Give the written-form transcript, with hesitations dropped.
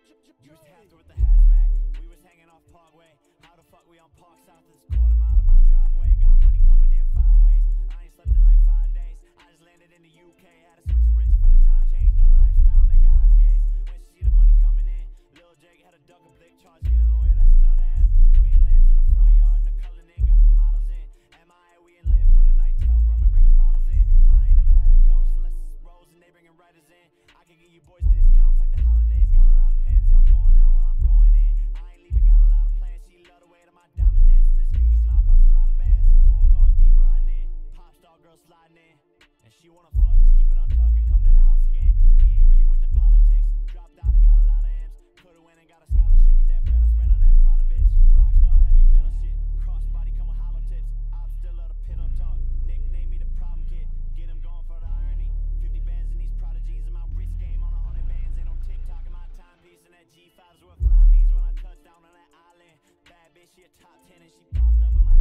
Used to have to with the hatchback. We was hanging off Parkway. How the fuck we on Park South? This quarter mile of my driveway. Got money coming in 5 ways. I ain't slept in like 5 days. I just landed in the UK. Had to switch to Richie for the time change. No lifestyle, nigga, eyes gaze. When she see the money coming in, Lil Jake had a duck a blick charge. Get a lawyer, that's another app. Queen lambs in the front yard and the Cullinan. Got the models in. MIA, we in live for the night. Tell rum and bring the bottles in. I ain't never had a ghost unless it's Rose and they bringing writers in. I can give you boys discounts like the holidays. Got a lot of pens, y'all going out while I'm going in. I ain't leaving, got a lot of plans. She love the way that my diamonds dancing. This BB smile costs a lot of bands. 4 cars deep riding in. Pop star girl sliding in. And she wanna fuck, just keep it on tuck and come to the house again. We ain't really with the politics. Dropped out and got a lot of M's. Coulda went and got a scholarship with that bread I spent on that Prada bitch. Rockstar heavy metal shit. Crossbody come with hollow tips. I'm still of the pillow talk. Nickname me the problem kid. Get him going for the irony. 50 bands in these Prada jeans and my wrist game on 100 bands. Ain't no TikTok in my timepiece and that G5's where fly means when I touch down on that island. Bad bitch, she a top 10 and she popped up in my